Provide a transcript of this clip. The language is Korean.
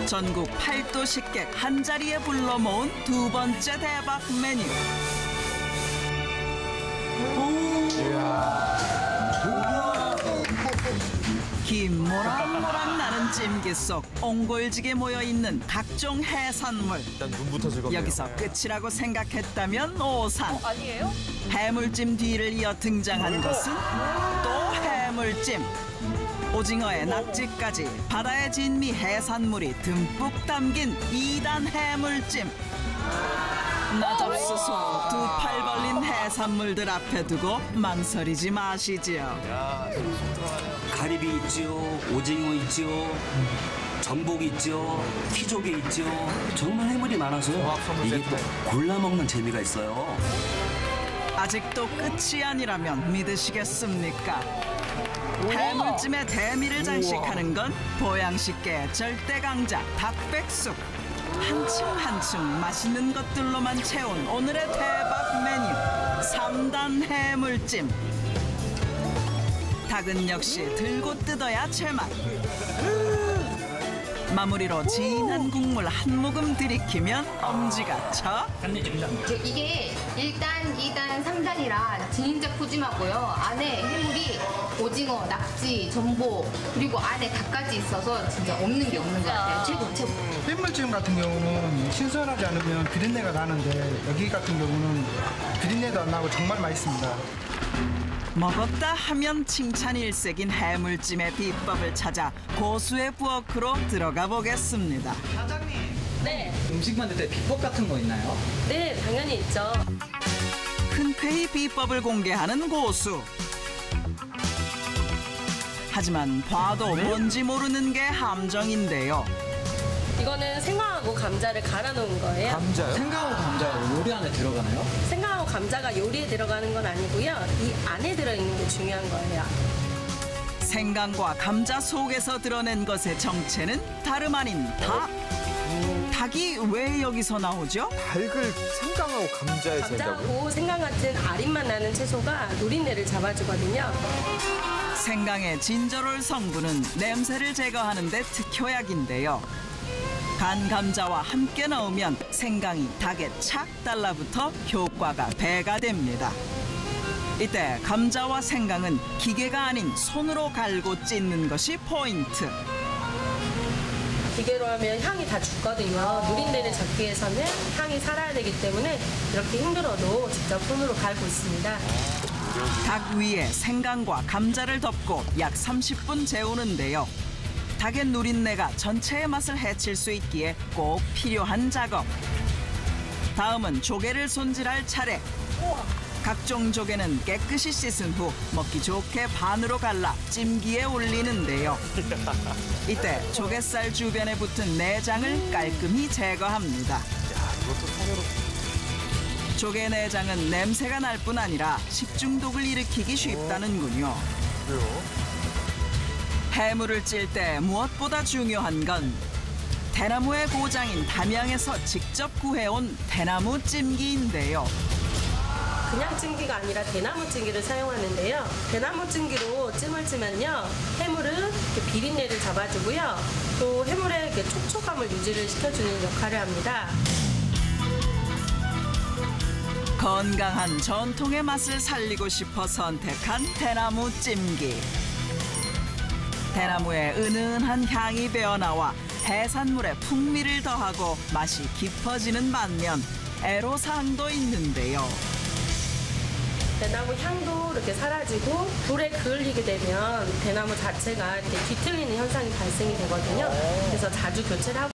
전국 8도 식객 한자리에 불러 모은 두 번째 대박 메뉴. 김 모락모락 나는 찜기 속 옹골지게 모여있는 각종 해산물. 일단 눈부터 즐겁네요. 여기서 끝이라고 생각했다면 오산. 아니에요? 해물찜 뒤를 이어 등장한 것은 또 해물찜. 오징어에 낙지까지 바다의 진미 해산물이 듬뿍 담긴 2단 해물찜. 나잡수소 두 팔 벌린 해산물들 앞에 두고 망설이지 마시지요. 야, 속 들어가네요. 가리비 있지요, 오징어 있지요, 전복 있지요, 키조개 있지요. 정말 해물이 많아서요. 이게 또 골라 먹는 재미가 있어요. 아직도 끝이 아니라면 믿으시겠습니까? 해물찜의 대미를 장식하는 건 보양식계 절대 강자 닭백숙. 한층 한층 맛있는 것들로만 채운 오늘의 대박 메뉴 3단 해물찜. 닭은 역시 들고 뜯어야 제맛. 마무리로 진한 국물 한 모금 들이키면 엄지가 쳐. 이게 1단, 2단, 3단이라 진짜 푸짐하고요. 안에 해물이 오징어, 낙지, 전복 그리고 안에 닭까지 있어서 진짜 없는 게 없는 것 같아요. 최고, 최고. 해물찜 같은 경우는 신선하지 않으면 비린내가 나는데 여기 같은 경우는 비린내도 안 나고 정말 맛있습니다. 먹었다 하면 칭찬 일색인 해물찜의 비법을 찾아 고수의 부엌으로 들어가 보겠습니다. 네. 음식 만들 때 비법 같은 거 있나요? 네, 당연히 있죠. 흔쾌히 비법을 공개하는 고수. 하지만 봐도 뭔지 모르는 게 함정인데요. 이거는 생강하고 감자를 갈아 놓은 거예요. 감자요? 생강하고 감자가 요리 안에 들어가나요? 생강하고 감자가 요리에 들어가는 건 아니고요. 이 안에 들어있는 게 중요한 거예요. 생강과 감자 속에서 드러낸 것의 정체는 다름 아닌 닭. 닭이 왜 여기서 나오죠? 닭을 생강하고 감자에 잰다고요? 감자하고 생강 같은 아린맛 나는 채소가 누린내를 잡아주거든요. 생강의 진저롤 성분은 냄새를 제거하는 데 특효약인데요. 간 감자와 함께 넣으면 생강이 닭에 착 달라붙어 효과가 배가 됩니다. 이때 감자와 생강은 기계가 아닌 손으로 갈고 찢는 것이 포인트. 기계로 하면 향이 다 죽거든요. 누린내를 잡기 위해서는 향이 살아야 되기 때문에 이렇게 힘들어도 직접 손으로 갈고 있습니다. 닭 위에 생강과 감자를 덮고 약 30분 재우는데요. 닭의 누린내가 전체의 맛을 해칠 수 있기에 꼭 필요한 작업. 다음은 조개를 손질할 차례. 각종 조개는 깨끗이 씻은 후 먹기 좋게 반으로 갈라 찜기에 올리는데요. 이때 조갯살 주변에 붙은 내장을 깔끔히 제거합니다. 조개 내장은 냄새가 날 뿐 아니라 식중독을 일으키기 쉽다는군요. 그래요? 해물을 찔 때 무엇보다 중요한 건 대나무의 고장인 담양에서 직접 구해온 대나무 찜기인데요. 그냥 찜기가 아니라 대나무 찜기를 사용하는데요. 대나무 찜기로 찜을 찌면요. 해물은 이렇게 비린내를 잡아주고요. 또 해물의 이렇게 촉촉함을 유지를 시켜주는 역할을 합니다. 건강한 전통의 맛을 살리고 싶어 선택한 대나무 찜기. 대나무의 은은한 향이 배어나와 해산물의 풍미를 더하고 맛이 깊어지는 반면 애로사항도 있는데요. 대나무 향도 이렇게 사라지고 불에 그을리게 되면 대나무 자체가 이렇게 뒤틀리는 현상이 발생이 되거든요. 그래서 자주 교체를 하고